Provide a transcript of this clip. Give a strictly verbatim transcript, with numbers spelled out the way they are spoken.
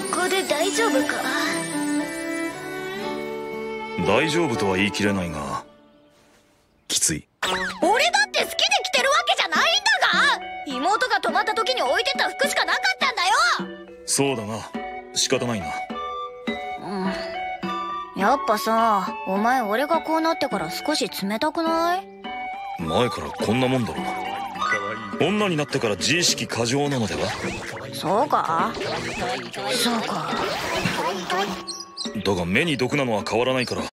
学校で大丈夫か？ 大丈夫とは言い切れないがきつい。 俺だって好きで着てるわけじゃないんだが、妹が泊まった時に置いてた服しかなかったんだよ。 そうだが仕方ないな。 うん、やっぱさ、お前俺がこうなってから少し冷たくない？ 前からこんなもんだろう。女になってから自意識過剰なのでは？ そうかそうか。 だが目に毒なのは変わらないから